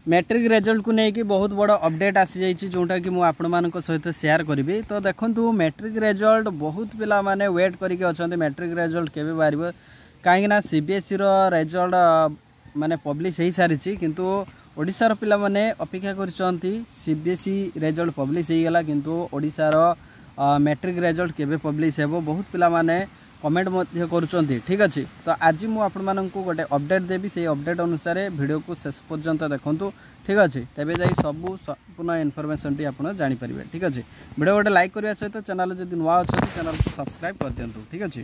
Matric result को लेकिन बहुत बड़ अपडेट आसी जाइए जोटा कि मुझे आपण मान सहित शेयर करी। तो देखो मैट्रिक रिजल्ट बहुत पिला माने वेट करके अच्छा मैट्रिक रिजल्ट केबे बाहर कहीं सीबीएसई रिजल्ट माने पब्लिश हो सारी किंतु ओडिशार पिला माने अपेक्षा करछंती सीबीएसई रिजल्ट पब्लिश हो गला किंतु ओडिशार मैट्रिक रिजल्ट केबे पब्लिश हेबो बहुत पिला माने कमेंट मध्य करुँच। ठीक अच्छे तो आज मुझे आपण मानक गोटे अपडेट देवी से अपडेट अनुसार वीडियो को शेष पर्यंत देखूँ। ठीक अच्छे तेज जा सबू संपूर्ण इनफॉरमेशन टी आप जानीपारे। ठीक अच्छे वीडियो गोटे लाइक करने सहित चैनल जब नुआ अच्छा चैनल को सब्सक्राइब कर दिंतु। ठीक अच्छे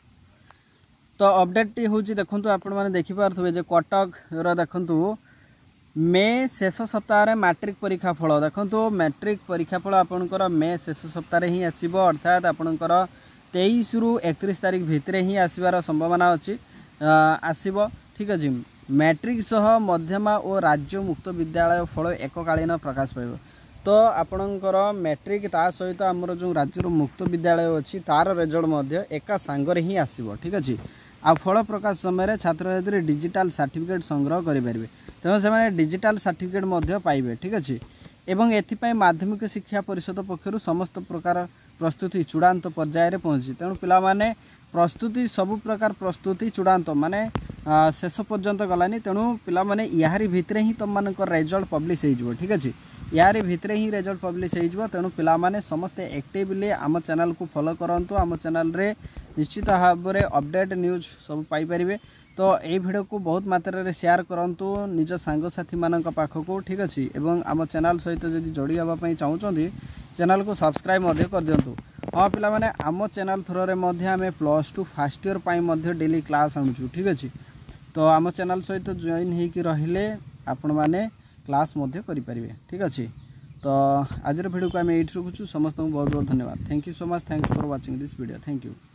तो अपडेट टी हूँ देखूँ आपण मैंने देखिपे जे कटक देखूँ मे शेष सप्ताह मैट्रिक परीक्षा फल देखूँ मैट्रिक परीक्षा फल आपंकर मे शेष सप्ताह ही आसब अर्थात आपंकर 23 रु 31 तारीख भितर ही आसबार संभावना अच्छी आसब। ठीक अच्छे मैट्रिक सह मध्यमा और राज्य मुक्त विद्यालय फल एककालीन प्रकाश पाइब। तो आपणकर मैट्रिक ता सहित आमर जो राज्यर मुक्त विद्यालय अच्छी तार रिजल्ट एका सांगरे ही आसब। ठीक अच्छे आ फल प्रकाश समय छात्र छात्री डिजिटाल सर्टिफिकेट संग्रह करेंगे तेणु से डिजिटाल सर्टिफिकेट पाइबे। ठीक अच्छे एवं एथिपाई माध्यमिक शिक्षा परिषद पक्षर समस्त प्रकार प्रस्तुति चूड़ांत पर्यायर पहुँची तेणु पिला माने प्रस्तुति सबु प्रकार प्रस्तुति चूड़ांत माने शेष पर्यंत गलानी तेणु पिला माने यारी भितर ही तुम मान रिजल्ट पब्लिश हो। ठीक अच्छे यारी भितर ही रिजल्ट पब्लिश हो तेणु पिला माने समस्ते एक्टिवली आम चैनल को फॉलो करंतु। आम चैनल रे निश्चित भाव में अपडेट न्यूज सब पाई परिबे। तो ये वीडियो को बहुत मात्रा रे शेयर करंतु निज सांगसाथी मानक पाखक। ठीक अच्छे एवं आम चैनल सहित जदि जोड़ी हाँपाई चाहूँगी चैनल को सब्सक्राइब कर दिंतु। हाँ पिला माने आम चैनल थ्रो आम +2 फर्स्ट ईयर डेली क्लास आणुचु। ठीक अच्छे तो आम चैनल सहित जॉइन होकर रहिले आपण माने क्लास करें। ठीक अच्छे तो आज वीडियो को आम ये रखुचु। समस्त को बहुत बहुत धन्यवाद। Thank you so much. Thanks for watching this video. Thank you.